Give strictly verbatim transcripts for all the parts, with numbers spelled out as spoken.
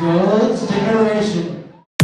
God's generation.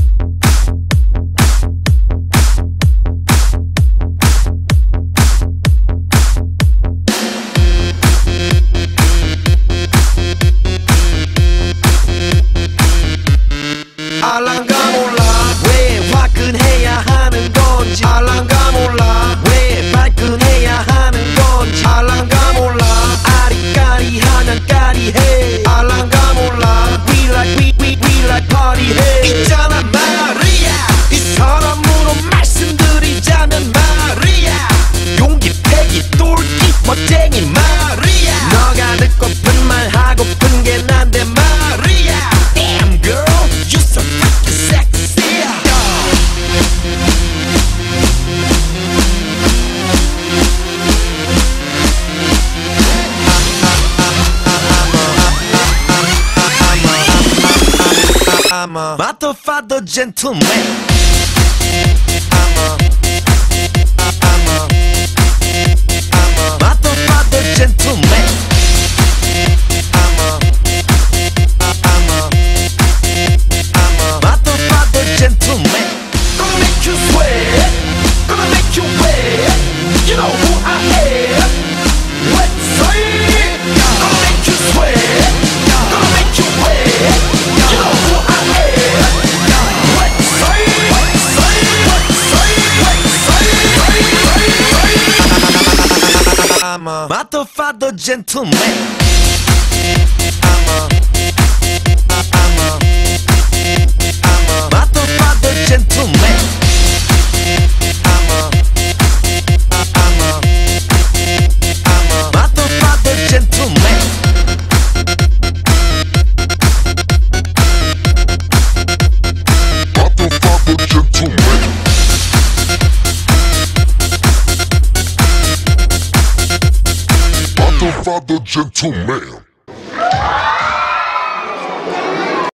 알랑가 몰라 왜 화끈해야 하는 건지 알랑가 몰라 왜 발끈해야 하는 건지 알랑가 몰라 아리까리하면 까리해 알랑가 몰라 We like we we we like party 해 있잖아 마리아 이 사람으로 말씀드리자면 마리아 용기 패기 똘끼 멋쟁이 마리아 너가 듣고픈 말 하고픈 게 난데 마리아 Damn girl you so fucking sexy I'm a motherfucker gentleman I'm a I'm a I'm a motherfucker gentleman I'm a I'm a I'm a motherfucker gentleman Gonna make you sweat Gonna make you wet You know who I am Let's say Gonna make you sweat Gonna make you wet You know who I am Let's say Let's say Let's say Let's say I'm a motherfucker gentleman I'm a I'm a I'm a motherfucker gentleman I'm a I'm a I'm a motherfucker gentleman Motherfucker gentleman Motherfucker gentleman